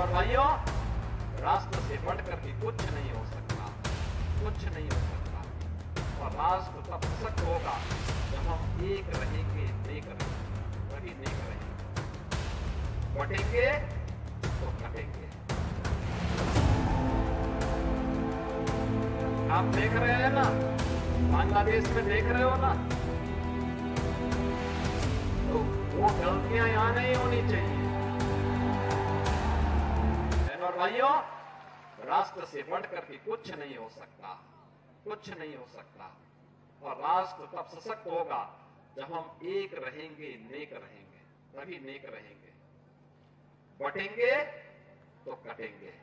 और भाइयों, राष्ट्र से बढ़कर के कुछ नहीं हो सकता, कुछ नहीं हो सकता। और राष्ट्र तब सशक्त होगा जब हम एक रहेंगे, नेक रहेंगे, तभी नेक रहेंगे। बटेंगे तो कटेंगे। आप देख रहे हैं ना, बांग्लादेश में देख रहे हो ना, तो वो गलतियां यहां नहीं होनी चाहिए। और भाइयों, राष्ट्र से बढ़कर के कुछ नहीं हो सकता, कुछ नहीं हो सकता। और राष्ट्र तब सशक्त होगा जब हम एक रहेंगे, नेक रहेंगे, तभी नेक रहेंगे। बटेंगे तो कटेंगे।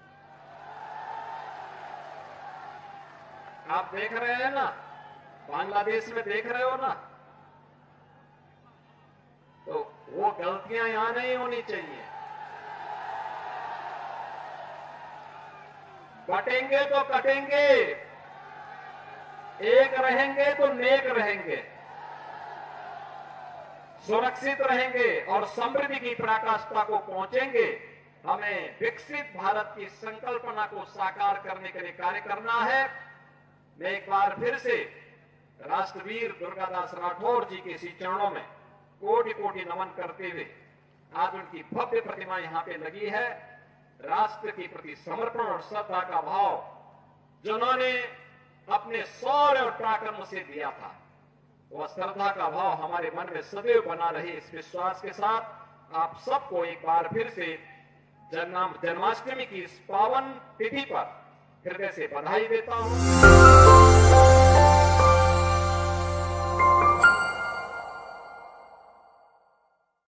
आप देख रहे हैं ना, बांग्लादेश में देख रहे हो ना, तो वो गलतियां यहां नहीं होनी चाहिए। बटेंगे तो कटेंगे, एक रहेंगे तो नेक रहेंगे, सुरक्षित रहेंगे और समृद्धि की पराकाष्ठा को पहुंचेंगे। हमें विकसित भारत की संकल्पना को साकार करने के लिए कार्य करना है। मैं एक बार फिर से राष्ट्रवीर दुर्गादास राठौर जी के इसी चरणों में कोटि कोटि नमन करते हुए, आज उनकी भव्य प्रतिमा यहां पे लगी है। राष्ट्र के प्रति समर्पण और श्रद्धा का भाव जिन्होंने अपने शौर्य और पराक्रम से दिया था, वह श्रद्धा का भाव हमारे मन में सदैव बना रहे। इस विश्वास के साथ आप सबको एक बार फिर से जन्माष्टमी की इस पावन तिथि पर हृदय से बधाई देता हूं।